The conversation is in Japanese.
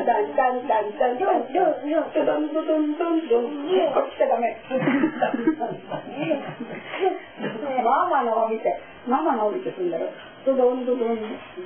ダンダンダンダンダンドドンドドンドンドンこっちがダメ。ママのを見てすんだよ。ドドンドドン